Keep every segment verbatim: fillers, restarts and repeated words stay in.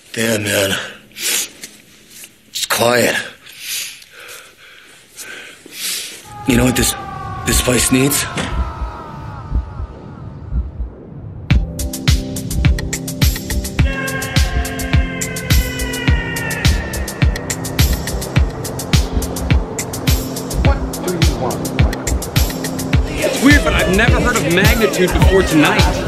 Damn, man. It's quiet. You know what this this place needs? It's weird, but I've never heard of magnitude before tonight.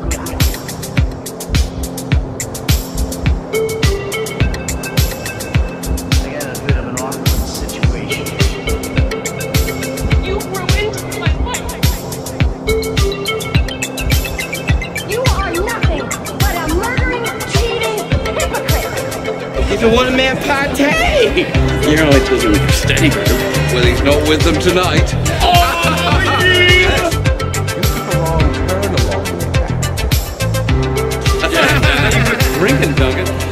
He's a one-man party! You're only taking with your steady group. Well, he's not with them tonight. Oh, yeah! You took a wrong turn along the way back. Drinking, Duncan.